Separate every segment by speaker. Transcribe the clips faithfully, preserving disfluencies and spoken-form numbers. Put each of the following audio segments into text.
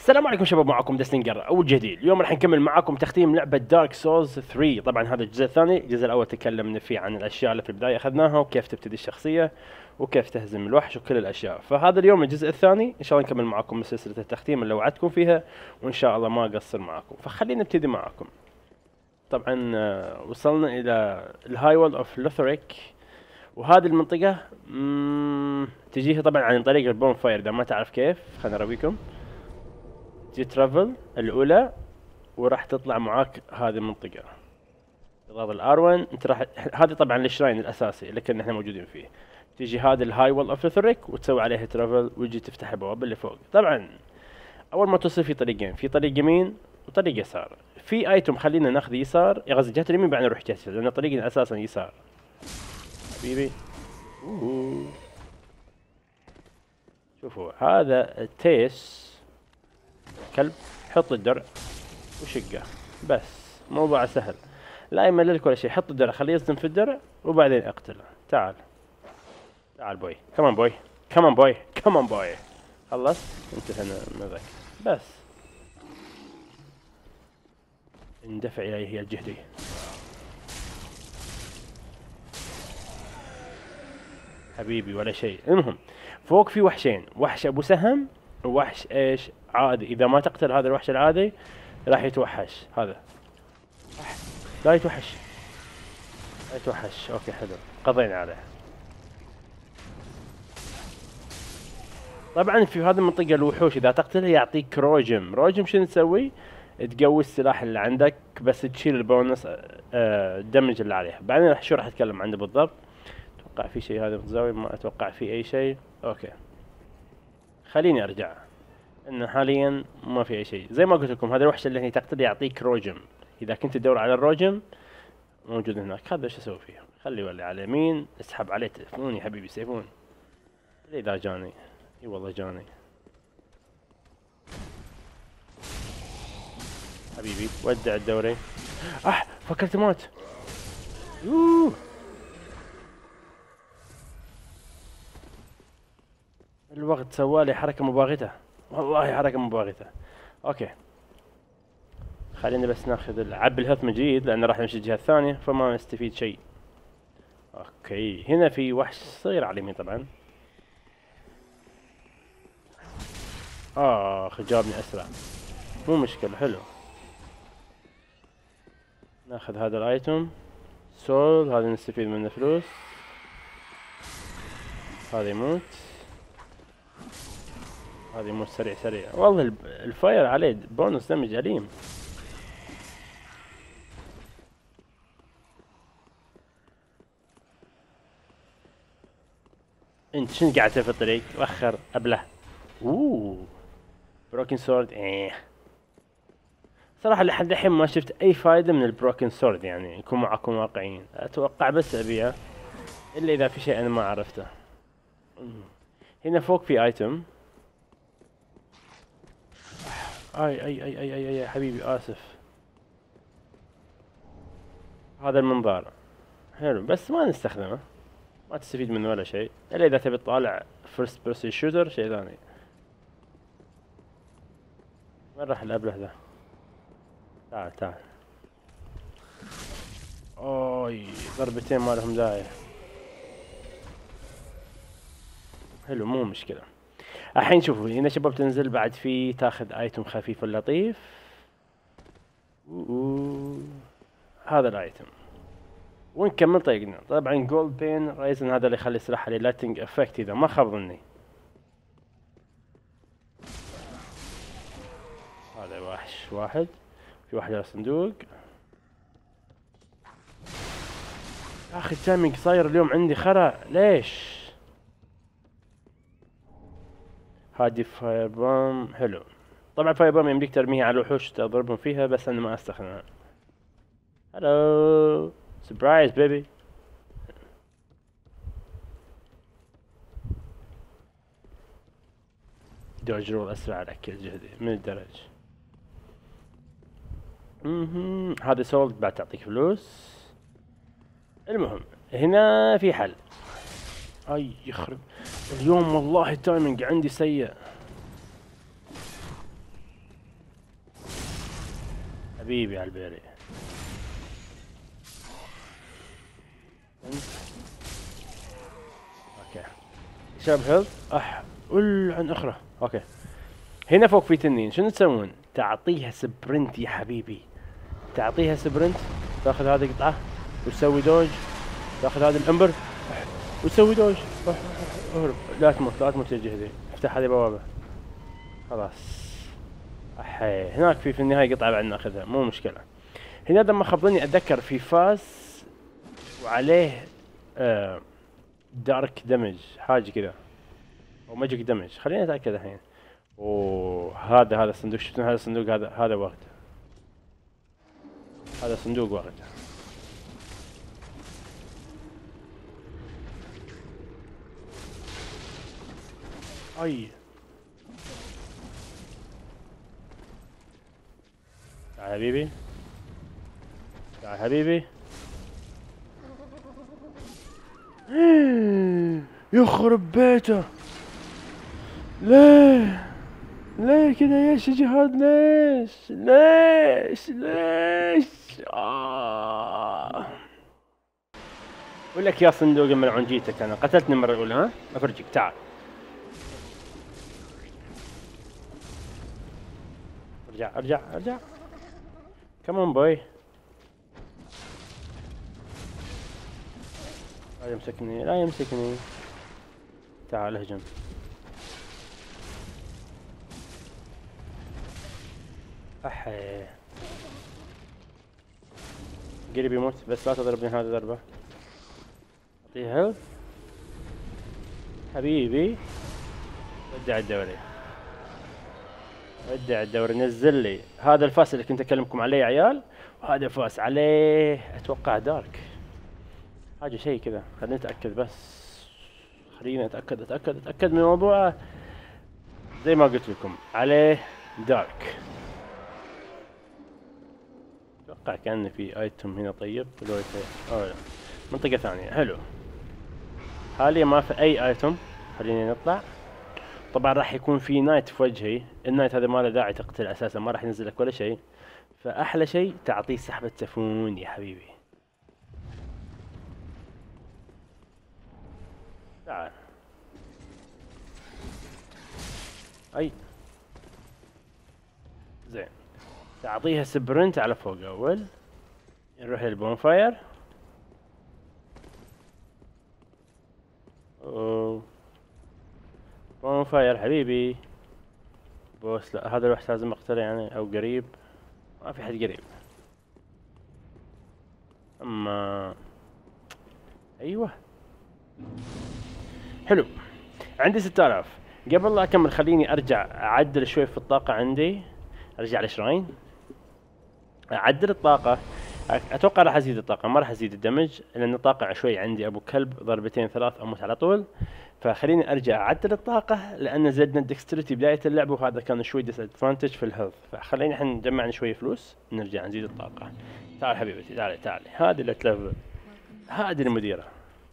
Speaker 1: السلام عليكم شباب، معكم دستنجر اول جديد. اليوم راح نكمل معكم تختيم لعبه دارك سولز ثري. طبعا هذا الجزء الثاني. الجزء الاول تكلمنا فيه عن الاشياء اللي في البدايه اخذناها وكيف تبتدي الشخصيه وكيف تهزم الوحش وكل الاشياء. فهذا اليوم الجزء الثاني ان شاء الله نكمل معكم سلسله التختيم اللي وعدتكم فيها، وان شاء الله ما اقصر معكم. فخلينا نبتدي معكم. طبعا آه، وصلنا الى الهاي وول اوف لوثريك، وهذه المنطقه مم، تجيها طبعا عن طريق البون فاير. اذا ما تعرف كيف خليني اراويكم. تجي ترافل الاولى وراح تطلع معاك هذه المنطقه. تضغط الار واحد انت راح، هذه طبعا الشراين الاساسي اللي كنا احنا موجودين فيه. تيجي هذا الهاي وول اوف لوثريك وتسوي عليها ترافل ويجي تفتح البوابه اللي فوق. طبعا اول ما توصل في طريقين، في طريق يمين وطريق يسار. في ايتم خلينا ناخذ يسار، قصدي جهه اليمين بعدين نروح جهه اليسار لان طريقنا اساسا يسار. حبيبي أوه. شوفوا هذا التيس كلب، حط الدرع وشقه بس، موضوع سهل لا يمللك ولا شيء. حط الدرع خليه يصدم في الدرع وبعدين اقتله. تعال تعال بوي، كمان بوي، كمان بوي، كمان بوي. خلص انتهينا من ذاك بس. اندفع اليه هي الجهدي. حبيبي ولا شيء. المهم فوق في وحشين، وحش ابو سهم ووحش ايش عادي. اذا ما تقتل هذا الوحش العادي راح يتوحش. هذا لا يتوحش، لا يتوحش. اوكي حلو، قضينا عليه. طبعا في هذه المنطقة الوحوش اذا تقتله يعطيك روجم. روجم شنو تسوي؟ تقوي السلاح اللي عندك بس تشيل البونس آه الدمج اللي عليه. بعدين راح شو راح اتكلم عنه بالضبط. اتوقع في شيء هذا متزاوي، ما اتوقع في اي شيء. اوكي خليني ارجع، انه حاليا ما في اي شيء. زي ما قلت لكم هذا الوحش اللي هي تقتل يعطيك روجم. اذا كنت تدور على الروجم موجود هناك. هذا ايش اسوي فيه؟ خلي يولي على اليمين، اسحب عليه تلفون يا حبيبي سيفون. اذا جاني اي والله جاني حبيبي. ودع الدوري. اح فكرت مات. يوه الوقت سوالي حركة مباغتة، والله حركة مباغتة. اوكي خلينا بس ناخذ العب الهيلث من جديد لان راح نمشي الجهة الثانية فما نستفيد شيء. اوكي هنا في وحش صغير على اليمين طبعا. اخ جابني اسرع، مو مشكلة. حلو ناخذ هذا الايتم سول، هذا نستفيد منه فلوس. هذا يموت، هذا يموت سريع سريع. والله الفاير عليه بونus دمج أليم. انت شنو قاعد تسوي في الطريق؟ وخر ابله. اوه بروكن سورد. ايه صراحة لحد الحين ما شفت اي فايدة من البروكن سورد، يعني نكون معكم واقعيين. اتوقع بس ابيعه الا اذا في شيء انا ما عرفته. هنا فوق في ايتم. اي اي اي اي اي, أي حبيبي اسف. هذا المنظار حلو بس ما نستخدمه، ما تستفيد منه ولا شيء الا اذا تبي تطالع فيرست بيرسون شوتر شيء ثاني. وين راح الابله ذا؟ تعال تعال. اوي ضربتين ما لهم داعي. حلو مو مشكلة. الحين شوفوا هنا شباب تنزل بعد في تاخذ ايتم خفيف اللطيف. أوه. هذا الايتم ونكمل طريقنا. طبعا جولد بين رايزن هذا اللي يخلي السلاح عليه لايتنج افكت اذا ما خاب ظني. هذا وحش واحد، في واحد على الصندوق. يا اخي التايمينج صاير اليوم عندي خرا ليش؟ هادي فاير بوم حلو. طبعا فاير بوم يمديك ترميها على الوحوش تضربهم فيها بس انا ما استخدمها. هلو سبرايز بيبي. دوج رول اسرع على كل جهدي من الدرج. اها هذا سولد بعد تعطيك فلوس. المهم هنا في حل. اي يخرب اليوم والله التايمنج عندي سيء. حبيبي على البيري. اوكي شاب هيلث اح قل عن اخرى. اوكي هنا فوق في تنين، شنو تسوون؟ تعطيها سبرنت يا حبيبي، تعطيها سبرنت، تاخذ هذه قطعه وتسوي دوج، تاخذ هذا الامبر وتسوي دوج. اهرب، لا تموت لا تموت يا جهدي. افتح هذه بوابه خلاص. احي هناك في في النهايه قطعه بعد ناخذها مو مشكله. هنا لما خبرني اتذكر في فاس وعليه آه دارك دمج حاجه كذا او ماجيك دمج، خليني اتاكد الحين. وهذا هذا الصندوق، شفتوا هذا الصندوق؟ هذا هذا وقت، هذا صندوق وقت. اي تعال حبيبي، تعال حبيبي. يخرب بيته، ليه ليه كذا يا جهاد؟ ليش ليش ليش؟ آه. اقول لك يا صندوق الملعون جيتك، انا قتلتني المره الاولى. ها افرجك، تعال ارجع ارجع ارجع. كمان بوي، لا يمسكني لا يمسكني. تعال اهجم. احي قريب يموت، بس لا تضربني هذه ضربة. اعطيه هيلث حبيبي. ودع الدوري، ودع الدوري. نزل لي هذا الفاس اللي كنت اكلمكم عليه يا عيال، وهذا فاس عليه اتوقع دارك حاجة شيء كذا. خليني اتأكد بس، خليني اتأكد اتأكد اتأكد من الموضوع. زي ما قلت لكم عليه دارك. اتوقع كأن في ايتم هنا. طيب لو أو لا. منطقة ثانية. حلو، حاليا ما في اي ايتم. خليني نطلع. طبعا راح يكون في نايت في وجهي، النايت هذا ما له داعي تقتل اساسا، ما راح ينزل لك ولا شيء. فاحلى شيء تعطيه سحبة تفون يا حبيبي. تعال. اي زين، تعطيها سبرنت على فوق اول. نروح للبونفاير. اوه بونفاير حبيبي. بوس لا، هذا الوحش لازم اقتله يعني، او قريب. ما في حد قريب. اما ايوه حلو. عندي ستة آلاف. قبل لا اكمل خليني ارجع اعدل شوي في الطاقة عندي. ارجع للشراين اعدل الطاقة. اتوقع راح ازيد الطاقة، ما راح ازيد الدمج، لان الطاقة شوي عندي ابو كلب، ضربتين ثلاث اموت على طول. فخليني ارجع اعدل الطاقة، لان زدنا الدكستريتي بداية اللعبة، وهذا كان شوي ديس ادفانتج في الهيلث. فخلينا الحين نجمع شوي فلوس، نرجع نزيد الطاقة. تعال حبيبتي، تعالي تعالي. هذه اللي تلفل، هذه المديرة.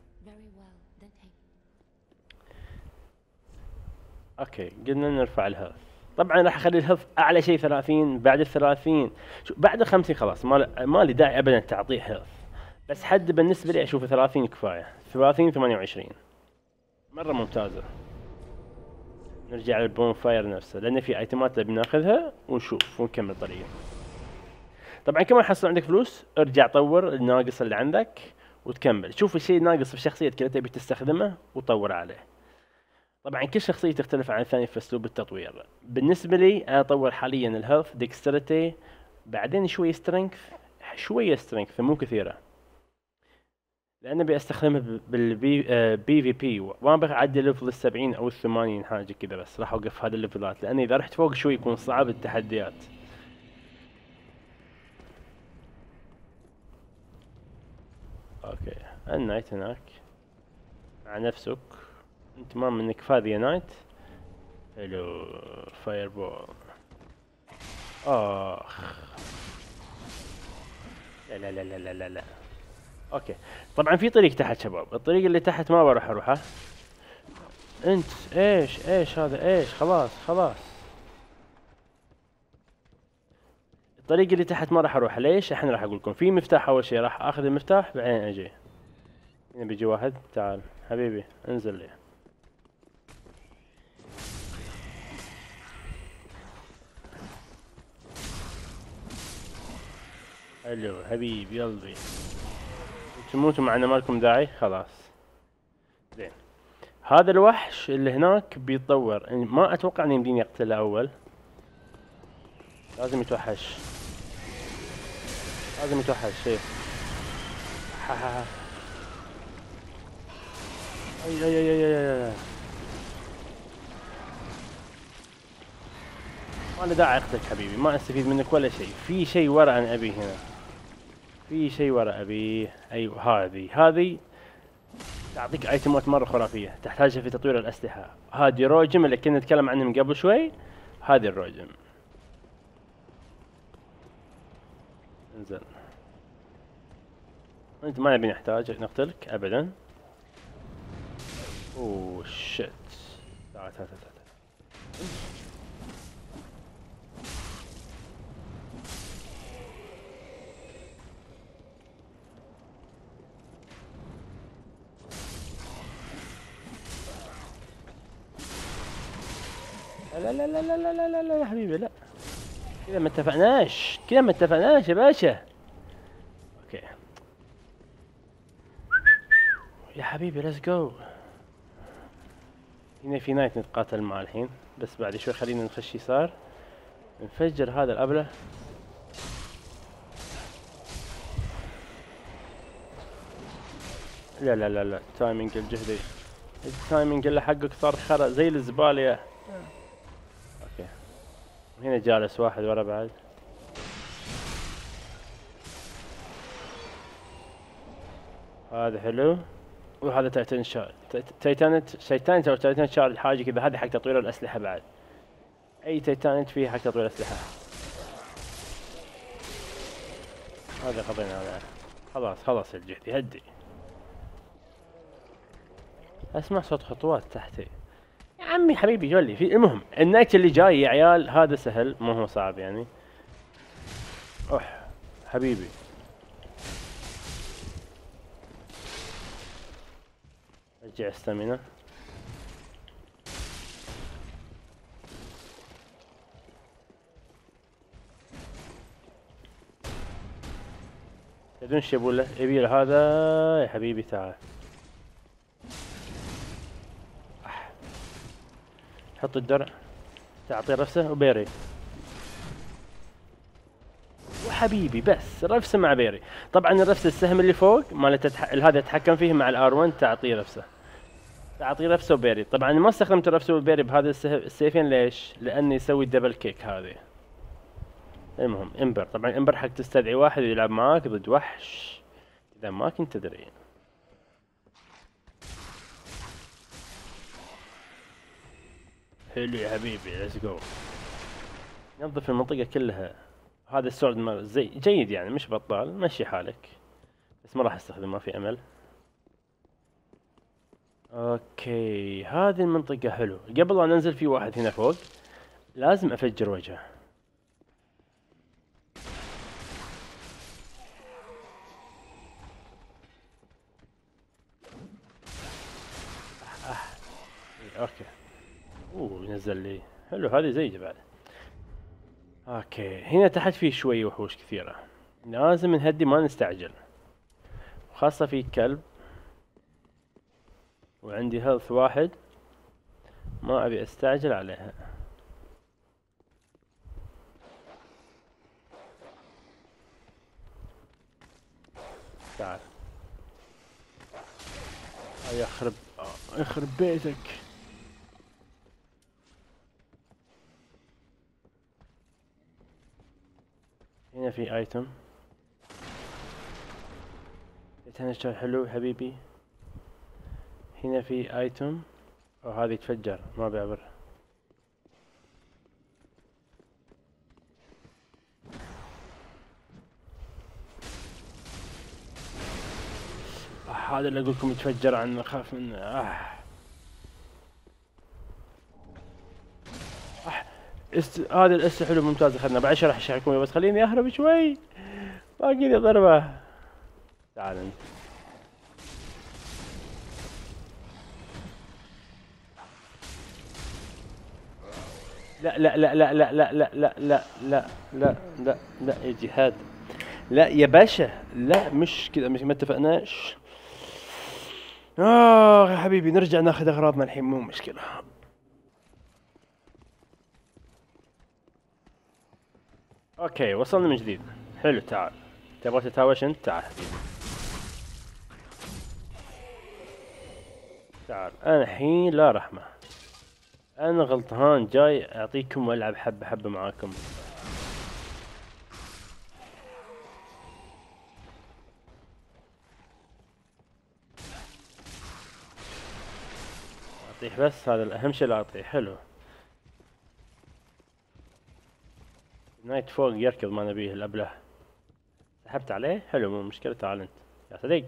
Speaker 1: اوكي قلنا نرفع الهيلث. طبعا راح اخلي الهيلث اعلى شيء ثلاثين. بعد الثلاثين شو بعد الخمسين خلاص ما ما لي داعي ابدا تعطيه هيلث، بس حد بالنسبه لي اشوف ثلاثين كفايه. ثلاثين ثمانية وعشرين مره ممتازه. نرجع للبون فاير نفسه، لان في ايتمات اللي بناخذها ونشوف ونكمل طريقه. طبعا كمان حصل عندك فلوس، ارجع طور الناقص اللي عندك وتكمل. شوف الشيء ناقص في شخصيتك اللي تبي تستخدمه وطور عليه. طبعا كل شخصية تختلف عن الثانية في اسلوب التطوير. بالنسبة لي انا اطور حاليا الهيلث، ديكستريتي، بعدين شوية سترينث، شوية سترينث مو كثيرة، لان ابي استخدمها بالبي آه بي في بي، وما ابغى اعدي ليفل السبعين او الثمانين حاجة كذا، بس راح اوقف هذه الليفلات، لان اذا رحت فوق شوي يكون صعب التحديات. اوكي النايت هناك مع نفسك، انت ما منك فاضي يا نايت. حلو فاير بول. اخ لا لا لا لا لا لا. اوكي طبعا في طريق تحت شباب، الطريق اللي تحت ما بروح اروحه. انت ايش ايش هذا ايش؟ خلاص خلاص. الطريق اللي تحت ما راح اروح. ليش؟ الحين راح اقول لكم. في مفتاح اول شيء، راح اخذ المفتاح بعدين اجي. هنا بيجي واحد. تعال حبيبي انزل لي. حلو حبيبي قلبي. تموتوا معنا مالكم داعي. خلاص زين. هذا الوحش اللي هناك بيتطور، يعني ما اتوقع اني يمديني اقتله اول. لازم يتوحش. لازم يتوحش شيء. اي اي اي اي اي. ما له داعي اقتلك حبيبي، ما استفيد منك ولا شيء. في شيء ورا انا ابيه هنا. في شيء ورا ابيه. ايوه هذه هذه تعطيك ايتمات مره خرافيه تحتاجها في تطوير الاسلحه. هذه روجم اللي كنا نتكلم عنه من قبل شوي. هذه الروجم. انزل. انت ما نبي نحتاج نقتلك ابدا. اوه شت. تعال تعال تعال. لا لا لا لا لا لا لا لا يا حبيبي لا. كذا ما اتفقناش، كذا ما اتفقناش يا باشا. اوكي يا حبيبي ليتس جو. هنا في نايت نتقاتل معه الحين، بس بعد شوي خلينا نخش يسار نفجر هذا الابله. لا لا لا لا التايمينج الجهدي، التايمينج اللي حقك صار خرا زي الزباله يا. اوكي هنا جالس واحد ورا بعد. هذا حلو. وهذا تايتان شارد. تايتانت تايتانت او تايتان شارد حاجه كذا. هذه حق تطوير الاسلحه بعد. اي تايتانت فيه حق تطوير الاسلحه. هذا قضينا عليه. خلاص خلاص الجهدي هدي. اسمع صوت خطوات تحتي يا عمي حبيبي جولي. في المهم النايت اللي جاي يا عيال هذا سهل مو هو صعب يعني. اوح حبيبي. رجع استامينا. تدرون ايش يبون له؟ يبي له هذا يا حبيبي. تعال حط الدرع. تعطي رفسه وبيري وحبيبي بس رفسه مع بيري. طبعا الرفسه السهم اللي فوق مالته تح... هذا اتحكم فيه مع الار واحد. تعطيه رفسه. تعطيه رفسه وبيري. طبعا ما استخدمت الرفسه والبيري بهذا السيفين. ليش؟ لاني يسوي دبل كيك هذه. المهم امبر. طبعا امبر حق تستدعي واحد يلعب معاك ضد وحش اذا ما كنت تدري. حلو يا حبيبي ليتس جو. نظف المنطقة كلها. هذا السورد مال زي جيد يعني مش بطال. مشي حالك بس ما راح استخدمه ما في امل. اوكي هذه المنطقة حلو. قبل لا ننزل في واحد هنا فوق لازم افجر وجهه. أه. أه. اوكي اوه نزل لي. حلو هذه زي بعد. اوكي هنا تحت في شوي وحوش كثيرة لازم نهدي ما نستعجل. وخاصة في كلب. وعندي هيلث واحد ما ابي استعجل عليها. تعال يخرب يخرب بيتك. هنا في ايتم. هنا شيء حلو حبيبي. هنا في ايتم. وهذه يتفجر ما بيعبر. آه هذا اللي اقول لكم يتفجر عنه اخاف منه. آه. آه. است... هذا الاس حلو ممتاز اخذنا. بعد شرح ايش حيكون، بس خليني اهرب شوي. باقي لي ضربة. تعال انت. لا لا لا لا لا لا لا لا لا لا لا لا لا يا جهاد. لا يا باشا، لا مش كذا، مش ما اتفقناش. اه يا حبيبي نرجع ناخذ اغراضنا الحين، مو مشكلة. اوكي وصلنا من جديد. حلو تعال. تبغى تتهاوش انت؟ تعال حبيبي. تعال انا الحين لا رحمة. انا غلطان جاي اعطيكم والعب حبة حبة معاكم. اعطيه بس، هذا الاهم شيء اللي اعطيه. حلو. نايت فوق يركض ما نبيه الابله. سحبت عليه. حلو مو مشكلة. تعال انت يا صديق.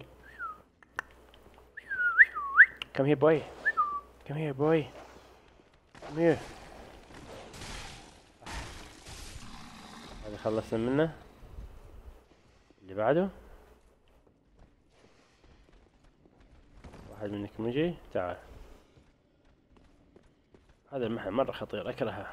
Speaker 1: Come here boy. Come here boy. Come here. هذا خلصنا منه. اللي بعده. واحد منكم يجي. تعال. هذا المحل مرة خطير اكرهه.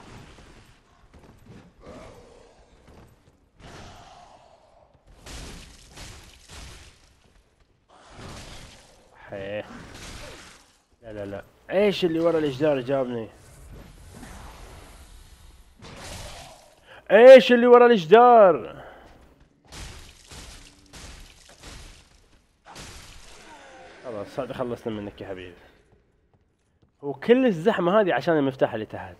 Speaker 1: حيه. لا لا لا، ايش اللي ورا الجدار جابني؟ ايش اللي ورا الجدار؟ خلاص هذا خلصنا منك يا حبيبي. وكل الزحمة هذه عشان المفتاح اللي تحت.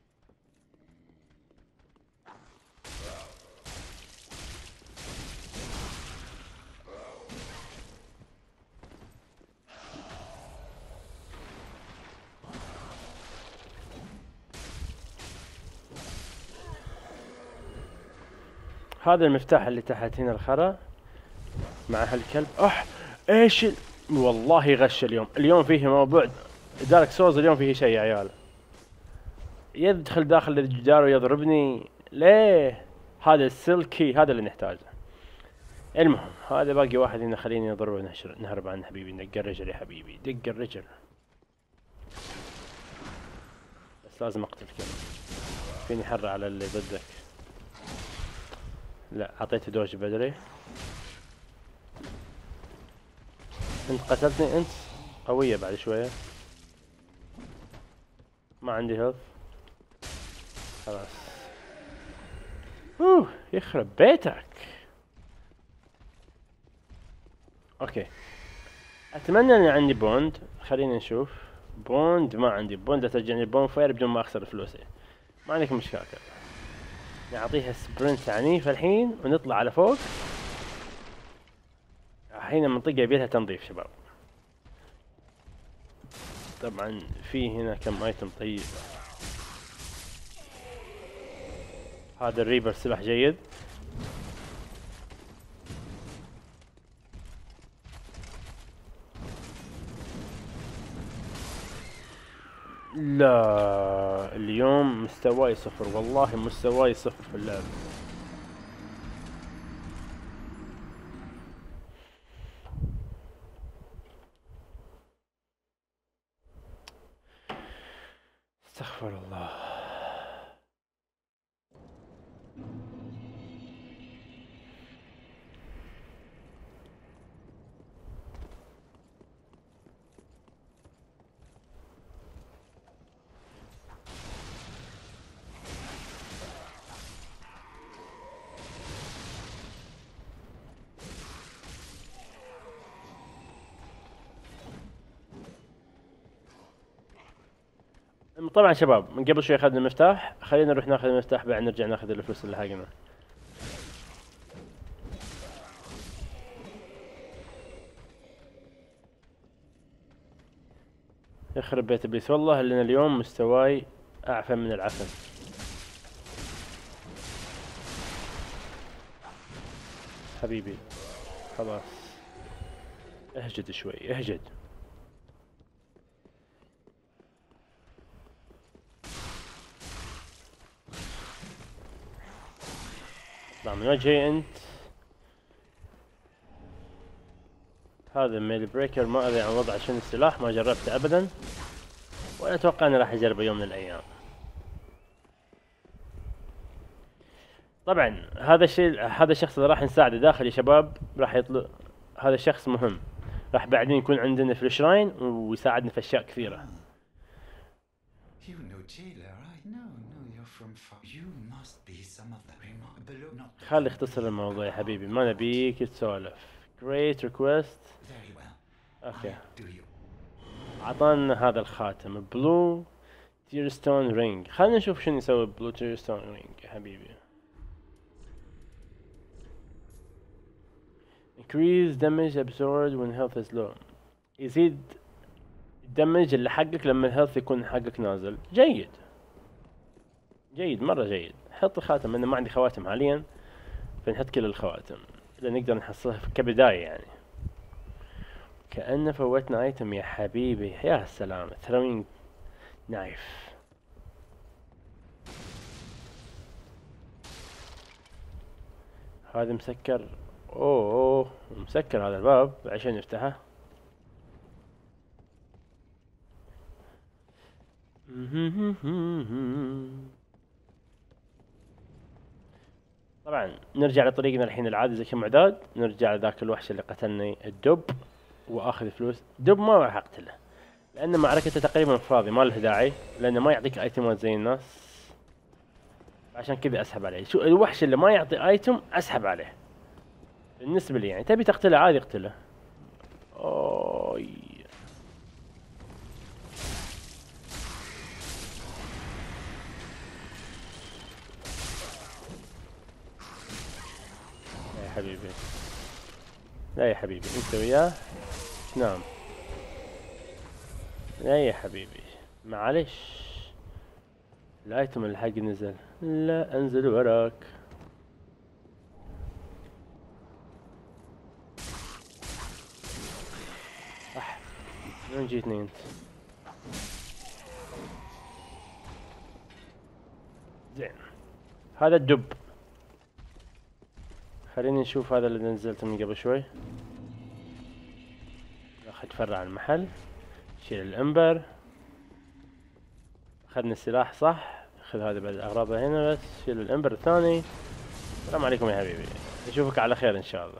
Speaker 1: هذا المفتاح اللي تحت هنا الخرا مع هالكلب. اح ايش ال... والله غش اليوم. اليوم فيه موضوع دارك سوز. اليوم فيه شيء يا عيال. يدخل داخل الجدار ويضربني ليه؟ هذا السلكي هذا اللي نحتاجه. المهم هذا باقي واحد هنا، خليني نضربه ونهرب نهرب عنه حبيبي. دق الرجل يا حبيبي، دق الرجل. بس لازم اقتلك. فيني حر على اللي ضدك. لا اعطيته دوج بدري. انت قتلتني. انت قوية بعد شوية. ما عندي هيلث. خلاص. اوه يخرب بيتك. اوكي اتمنى اني عندي بوند. خلينا نشوف. بوند ما عندي بوند. لا ترجعني بون فاير بدون ما اخسر فلوسي. ما عندك مشكلة. نعطيها سبرنت عنيف الحين ونطلع على فوق. الحين المنطقة يبيلها تنظيف شباب. طبعا في هنا كم ايتم طيب. هذا الريبر سلاح جيد. لا اليوم مستواي صفر، والله مستواي صفر في اللعب. استغفر الله. طبعا شباب من قبل شوي اخذنا المفتاح. خلينا نروح ناخذ المفتاح بعد نرجع ناخذ الفلوس اللي حقنا. يخرب بيت ابليس والله لان اليوم مستواي اعفن من العفن. حبيبي خلاص اهجد شوي اهجد. اطلع من وجهي انت. هذا ميل بريكر ما ادري عن وضعه شنو السلاح، ما جربته ابدا ولا اتوقع اني راح اجربه يوم من الايام. طبعا هذا الشيء، هذا الشخص اللي راح نساعده داخل يا شباب راح يطلع، هذا الشخص مهم، راح بعدين يكون عندنا في الشراين ويساعدنا في اشياء كثيره. خلي اختصر الموضوع يا حبيبي، ما نبيك تسولف. Great request. اوكي اعطانا هذا الخاتم بلو تيرستون رينج، خلينا نشوف شنو يسوي بلو تيرستون رينج يا حبيبي. increase damage absorbed when health is low، يزيد الدمج اللي حقك لما الهيلث يكون حقك نازل. جيد جيد مرة جيد. حط الخاتم، انا ما عندي خواتم حاليا فنحط كل الخواتم اللي نقدر نحصلها كبداية يعني. كأنه فوتنا ايتم يا حبيبي، يا سلام. throwing knife. هذا مسكر، اوه اوه مسكر هذا الباب عشان نفتحه. طبعا نرجع لطريقنا الحين العادي زي كمعتاد، نرجع لذاك الوحش اللي قتلني الدب واخذ فلوس. دب ما راح اقتله لان معركته تقريبا فاضي، ما له داعي لانه ما يعطيك ايتمات زي الناس، عشان كذا اسحب عليه. شو الوحش اللي ما يعطي ايتم اسحب عليه بالنسبه لي يعني. تبي تقتله عادي اقتله. اوي لا يا حبيبي، لا يا حبيبي انت وياه نام. لا يا حبيبي معلش، الايتم اللي حقي نزل. لا انزل وراك. اح وين جيتني انت؟ زين هذا الدب، خليني نشوف هذا اللي نزلته من قبل شوي. اخذ فرع المحل، شيل الانبر، اخذنا السلاح صح، خذ هذا بعد الاغراض هنا بس، شيل الانبر الثاني. السلام عليكم يا حبيبي، اشوفك على خير ان شاء الله.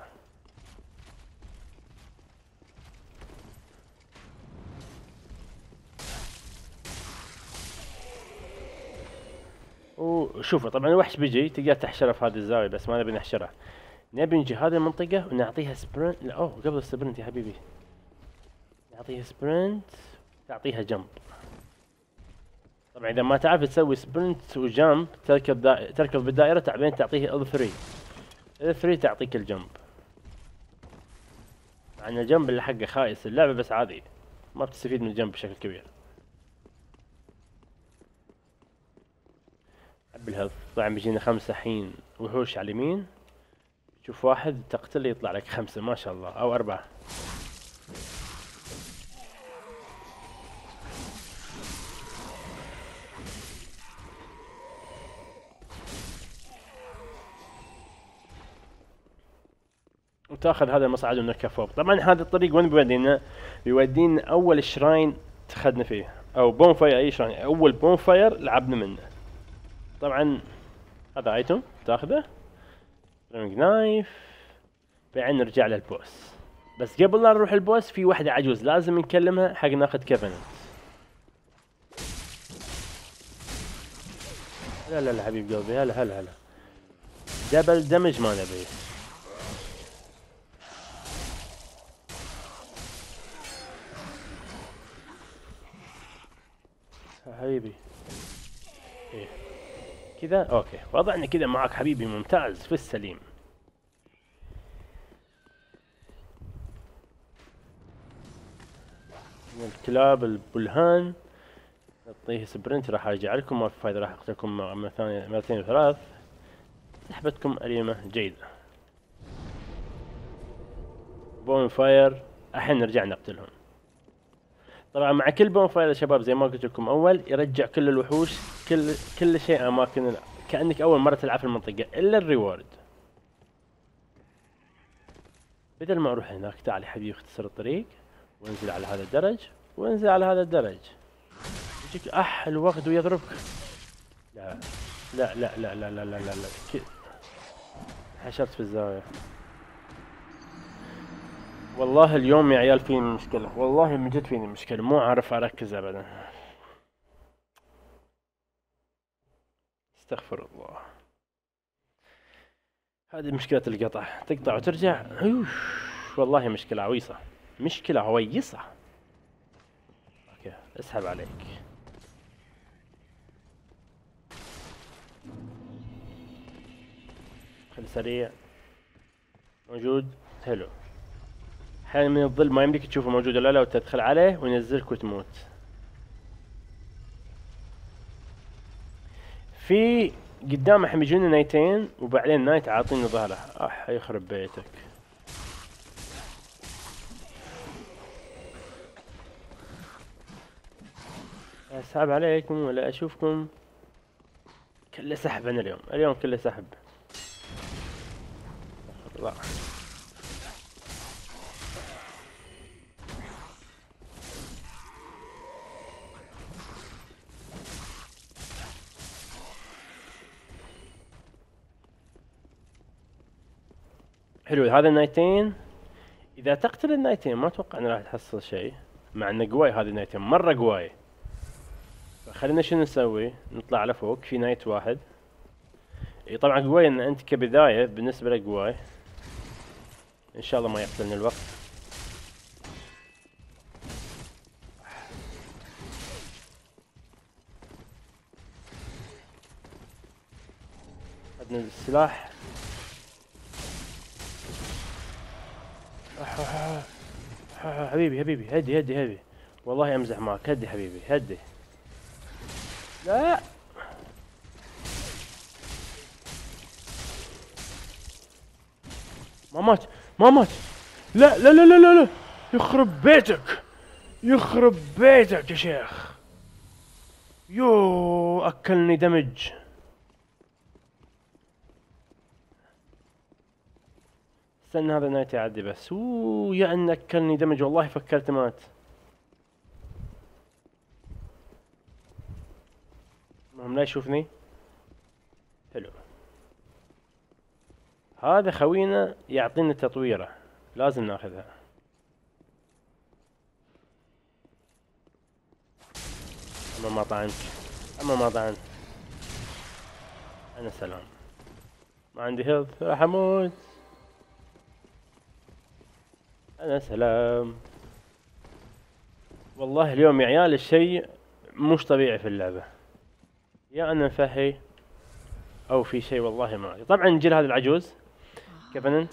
Speaker 1: وشوفوا طبعا الوحش بيجي تقدر تحشره في هذه الزاوية، بس ما نبي نحشره، نبي نجي هذه المنطقة ونعطيها سبرنت. لا اوه قبل السبرنت يا حبيبي نعطيها سبرنت، تعطيها جمب. طبعا اذا ما تعرف تسوي سبرنت وجمب تركض دا... تركض بالدائرة بعدين تعطيه ال ثلاثة، ال ثلاثة تعطيك الجمب. مع ان الجمب اللي حقه خايس اللعبة بس عادي ما بتستفيد من الجمب بشكل كبير. بالهيلث طبعا بيجينا خمسة حين وحوش على اليمين، تشوف واحد تقتله يطلع لك خمسة ما شاء الله او اربعة. وتاخذ هذا المصعد ونركب فوق. طبعا هذا الطريق وين بيودينا؟ بيودينا اول شراين دخلنا فيه او بون فاير، اي شراين اول بون فاير لعبنا منه. طبعا هذا ايتم تاخذه، ثرونج نايف، بعدين نرجع للبوس. بس قبل لا نروح البوس في واحدة عجوز لازم نكلمها حق ناخذ كفننت. لا لا لا حبيب قلبي، هلا هلا هلا. دبل دمج ما نبي. حبيبي ايه كذا اوكي، وضعنا كذا معك حبيبي ممتاز في السليم. الكلاب البلهان نعطيه سبرنت راح ارجع لكم، ما في فايدة راح اقتلكم مرة ثانية مرتين وثلاث. سحبتكم أليمة جيدة. بون فاير الحين نرجع نقتلهم. طبعا مع كل بون فاير يا شباب زي ما قلت لكم اول يرجع كل الوحوش كل كل شيء اماكن، كانك اول مره تلعب في المنطقه الا الريورد. بدل ما اروح هناك، تعال يا حبيبي اختصر الطريق وانزل على هذا الدرج، وانزل على هذا الدرج، يجيك اح الوقت ويضربك. لا لا لا لا لا لا لا لا, لا. كي... حشرت في الزاوية. والله اليوم يا عيال فيني مشكلة، والله من جد فيني مشكلة، مو عارف اركز ابدا. استغفر الله. هذه مشكلة القطع، تقطع وترجع. أوش. والله مشكلة عويصة، مشكلة عويصة. اوكي اسحب عليك. خلي سريع. موجود. حلو. احيانا من الظل ما يمديك تشوفه موجود ولا لا، وتدخل عليه وينزلك وتموت. في قدام الحين بيجونا نايتين، وبعدين نايت عاطيني ظهره. اح يخرب بيتك. اسحب عليكم ولا اشوفكم. كله سحب انا اليوم، اليوم كله سحب. الله. حلو هذا النايتين. اذا تقتل النايتين ما اتوقع انه راح تحصل شيء، مع انه قواي هذه النايتين مره قواي. فخلينا شنو نسوي؟ نطلع على فوق في نايت واحد. اي طبعا قواي ان انت كبدايه بالنسبه لك قواي. ان شاء الله ما يقتلني الوقت. ادنى السلاح. حبيبي حبيبي هدي هدي هدي، والله امزح معك. هدي حبيبي هدي. لا ما مات ما مات. لا لا لا لا لا, لا. يخرب بيتك، يخرب بيتك يا شيخ. يو اكلني دمج. استنى هذا نايت يعدي بس. اوه يا ان اكلني دمج، والله فكرت مات. المهم لا يشوفني. حلو. هذا خوينا يعطينا تطويره، لازم ناخذها. اما ما طعنك، اما ما طعنك. انا سلام. ما عندي هيلث، راح اموت. انا سلام. والله اليوم يا عيال الشيء مش طبيعي في اللعبة. يا انا فهي او في شيء والله ما ادري. طبعا نجي هذا العجوز كفننت.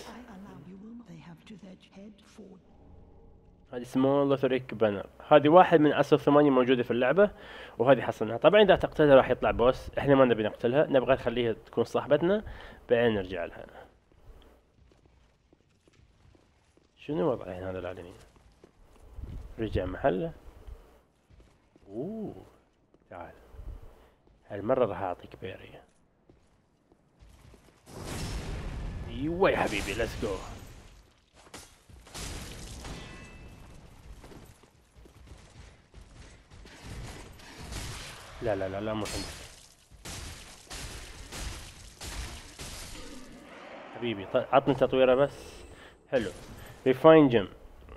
Speaker 1: هذه سمول لوثريك بانر، هذه واحد من اصل ثمانية موجودة في اللعبة، وهذه حصلناها. طبعا اذا تقتلها راح يطلع بوس، احنا ما نبي نقتلها، نبغى نخليها تكون صاحبتنا بعدين نرجع لها. شنو وضعين هذا العالمين؟ رجع محله. اوه تعال، هالمرة راح اعطيك بيري. ايوه يا حبيبي ليتس جو. لا لا لا لا مو عندك حبيبي. عطني تطويره بس. حلو. ريفاين جيم،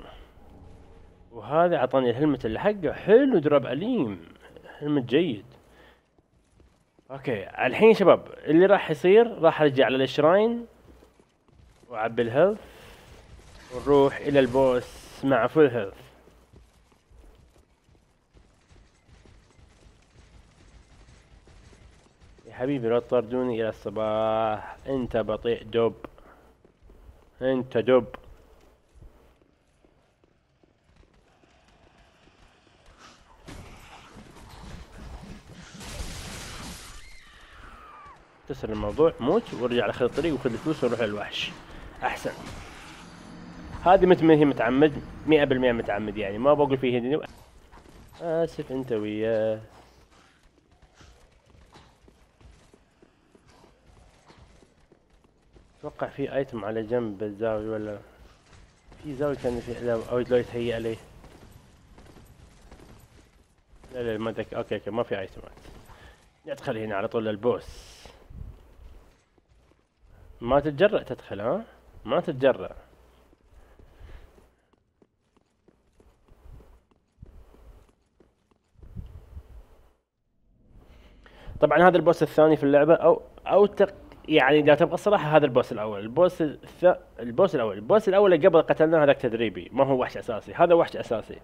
Speaker 1: وهذا عطاني الهلمت اللي حقه. حلو درب أليم، هلمت جيد. اوكي الحين شباب اللي راح يصير، راح ارجع على الشراين واعبي الهيلث ونروح الى البوس مع فول هيلث. يا حبيبي لا تطردوني الى الصباح، انت بطيء دب، انت دب. تسهل الموضوع، موت وارجع على خير الطريق وخذ الفلوس ونروح للوحش احسن. هذه متى هي متعمد، مئة بالمئة متعمد، يعني ما بقول فيه هدني. اسف انت وياه. اتوقع في ايتم على جنب بالزاوية ولا في زاوية كان في لا، او لو يتهيأ لي. لا لا ما ذك اوكي اوكي ما في ايتمات. ندخل هنا على طول للبوس. ما تتجرأ تدخل ها؟ ما تتجرأ. طبعا هذا البوس الثاني في اللعبة او او تق... يعني اذا تبغى الصراحة هذا البوس الاول، البوس الث... البوس الاول، البوس الاول اللي قبل قتلناه هذاك تدريبي، ما هو وحش اساسي، هذا وحش اساسي.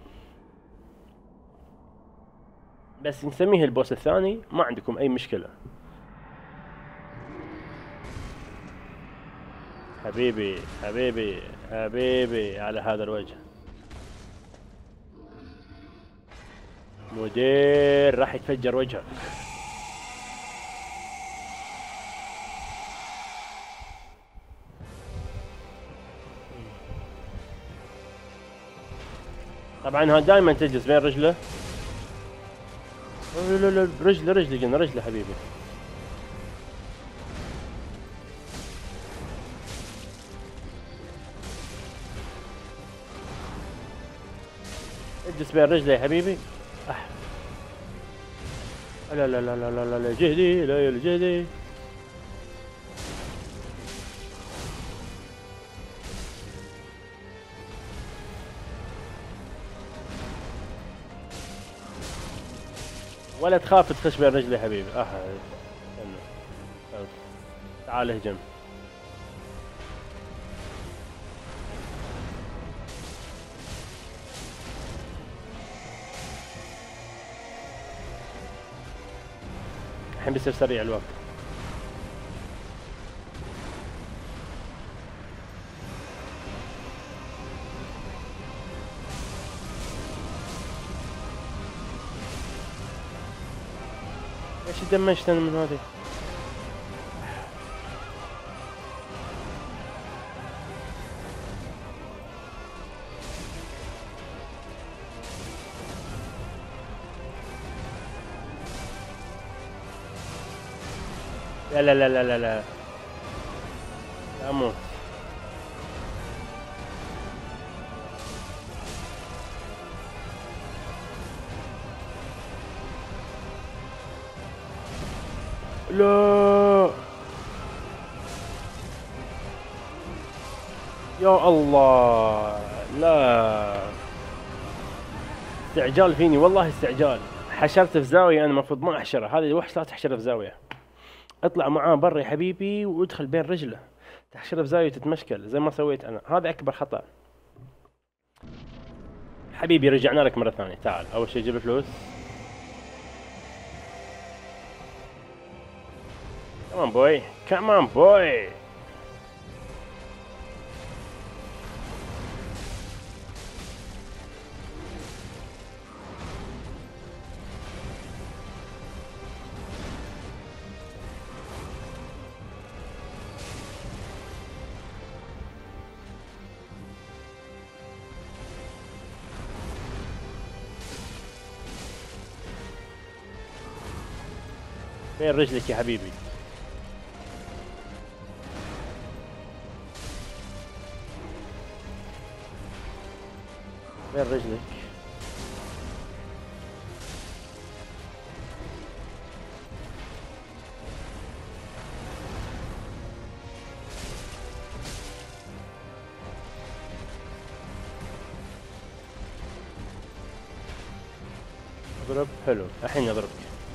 Speaker 1: بس نسميه البوس الثاني ما عندكم اي مشكلة. حبيبي حبيبي حبيبي على هذا الوجه. مدير راح يتفجر وجهك. طبعا هذا دائما تجلس بين رجله. لا لا لا رجله رجله قلنا رجله حبيبي. اجلس بين رجله يا حبيبي. أح. لا لا لا لا لا لا جهدي لا يا جهدي. ولا تخاف تخش بين رجلي حبيبي. اه تعال اهجم. الحين بيصير سريع الوقت. ايش دمجتني من هذه؟ لا لا لا لا لا لا اموت. لا يا الله لا استعجال فيني والله استعجال. حشرت في زاوية انا المفروض ما احشره. هذا الوحش لا تحشره في زاوية. اطلع معاه برا يا حبيبي وادخل بين رجله. تحشره في زاوية تتمشكل زي ما سويت انا. هذا اكبر خطأ. حبيبي رجعنا لك مرة ثانية. تعال اول شيء جيب فلوس. كمان بوي كمان بوي. فين رجلك يا حبيبي؟ فين رجلك؟ اضرب. حلو الحين اضربك.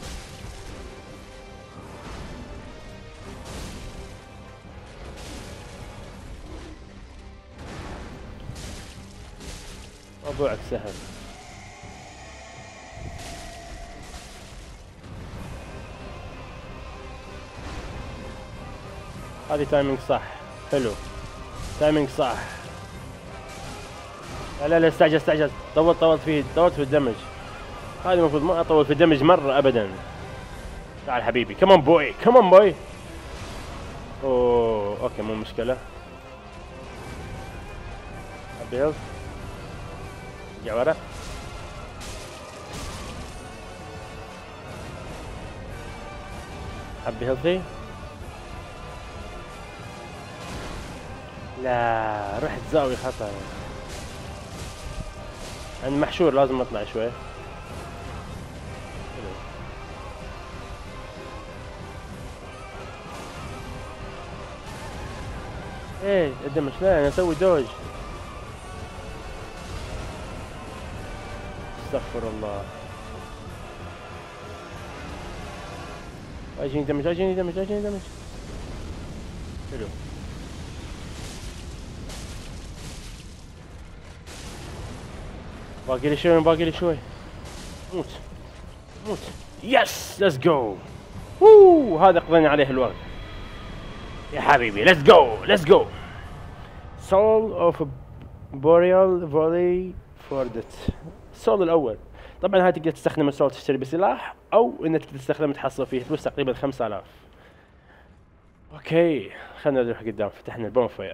Speaker 1: موضوعك سهل. هذه تايمينج صح. حلو تايمينج صح. لا لا لا استعجل استعجل. طولت طولت فيه طولت في الدمج. هذه المفروض ما اطول في الدمج مرة ابدا. تعال حبيبي كمان بوي كمان بوي. اوه اوكي مو مشكلة. ابيض رجع ورا. حبي هيلثي. لا رحت زاوية خطأ. عند محشور لازم اطلع شوي. ايه قدام شلون انا اسوي دوج. استغفر الله. اجيني دمج اجيني دمج اجيني دمج. حلو. باقي لي شوي باقي لي شوي. موت موت. يس ليتس جو. ووو هذا قضينا عليه الوقت يا حبيبي. ليتس جو ليتس جو. سول اوف بوريال فولي فوردت. السول الاول. طبعا هاي تقدر تستخدم السول تشتري بسلاح او انك تستخدم تحصل فيه فلوس تقريبا خمسة آلاف. اوكي خلينا نروح قدام. فتحنا البونفاير.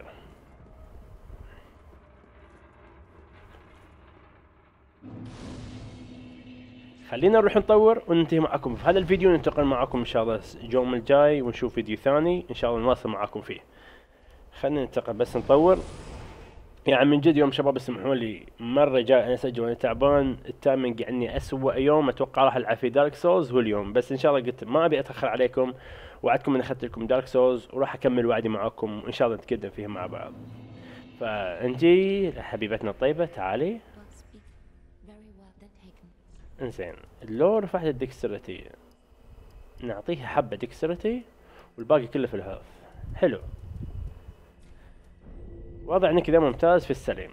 Speaker 1: خلينا نروح نطور وننتهي معكم في هذا الفيديو. ننتقل معكم ان شاء الله اليوم الجاي ونشوف فيديو ثاني ان شاء الله نواصل معكم فيه. خلينا ننتقل بس نطور. يعني من جد يوم شباب اسمحوا لي مره جاي انا اسجل وانا تعبان. التايمنج يعني اسوء يوم اتوقع راح العب في دارك سولز هو اليوم. بس ان شاء الله قلت ما ابي اتاخر عليكم. وعدكم اني اخذت لكم دارك سولز وراح اكمل وعدي معاكم وان شاء الله نتقدم فيها مع بعض. فنجي حبيبتنا الطيبه تعالي. انزين لو رفعت الدكسترتي نعطيها حبه دكسترتي والباقي كله في الهيلث. حلو. وضعنا كذا ممتاز في السليم.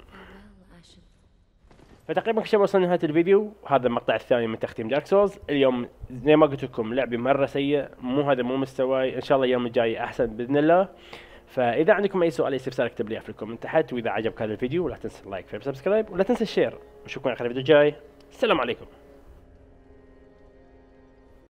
Speaker 1: فتقريبا شباب وصلنا لنهايه الفيديو. هذا المقطع الثاني من تختيم دارك سولز. اليوم زي ما قلت لكم لعبي مره سيء. مو هذا مو مستواي. ان شاء الله اليوم الجاي احسن باذن الله. فاذا عندكم اي سؤال اي استفسار اكتب لي في الكومنت تحت. واذا عجبك هذا الفيديو لا تنسى اللايك وسبسكرايب ولا تنسى الشير. واشوفكم على خير الفيديو الجاي. السلام عليكم.